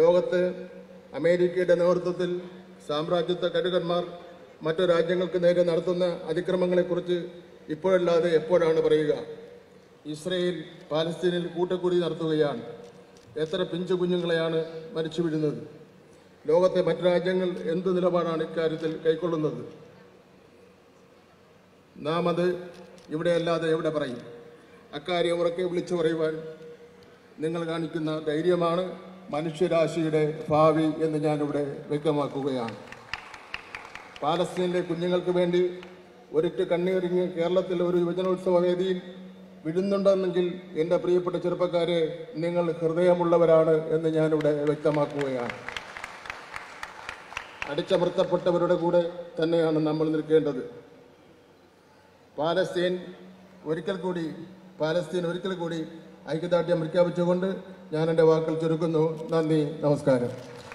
ലോകത്ത് അമേരിക്കയുടെ നേതൃത്വത്തിൽ സാമ്രാജ്യത്വ കരുകന്മാർ മറ്റു രാജ്യങ്ങൾക്ക് നേരെ നടത്തുന്ന അതിക്രമങ്ങളെക്കുറിച്ച് ഇപ്പോഴല്ലാതെ എപ്പോഴാണ് പറയുക? ഇസ്രയേൽ പാലസ്തീനിൽ കൂട്ടക്കുടി നടത്തുകയാണ്. എത്ര പിഞ്ചു കുഞ്ഞുങ്ങളെയാണ് മരിച്ചു വീഴുന്നത്? ലോകത്തെ മറ്റു രാജ്യങ്ങൾ എന്ത് നിലപാടാണ് ഇക്കാര്യത്തിൽ കൈക്കൊള്ളുന്നത്? നാം അത് ഇവിടെയല്ലാതെ എവിടെ പറയും? അക്കാര്യം ഉറക്കെ വിളിച്ചു പറയുവാൻ നിങ്ങൾ കാണിക്കുന്ന ധൈര്യമാണ് മനുഷ്യരാശിയുടെ ഭാവി എന്ന് ഞാനിവിടെ വ്യക്തമാക്കുകയാണ്. പാലസ്തീനിലെ കുഞ്ഞുങ്ങൾക്ക് വേണ്ടി ഒരിറ്റ് കണ്ണീറിഞ്ഞ് കേരളത്തിൽ ഒരു യുവജനോത്സവ വേദിയിൽ വിടുന്നുണ്ടെന്നെങ്കിൽ എൻ്റെ പ്രിയപ്പെട്ട ചെറുപ്പക്കാരെ, നിങ്ങൾ ഹൃദയമുള്ളവരാണ് എന്ന് ഞാനിവിടെ വ്യക്തമാക്കുകയാണ്. അടിച്ചമർത്തപ്പെട്ടവരുടെ കൂടെ തന്നെയാണ് നമ്മൾ നിൽക്കേണ്ടത്. പാലസ്തീൻ ഒരിക്കൽ കൂടി ഐക്യദാർഢ്യം പ്രഖ്യാപിച്ചുകൊണ്ട് ഞാൻ എൻ്റെ വാക്കുകൾ ചുരുക്കുന്നു. നന്ദി, നമസ്കാരം.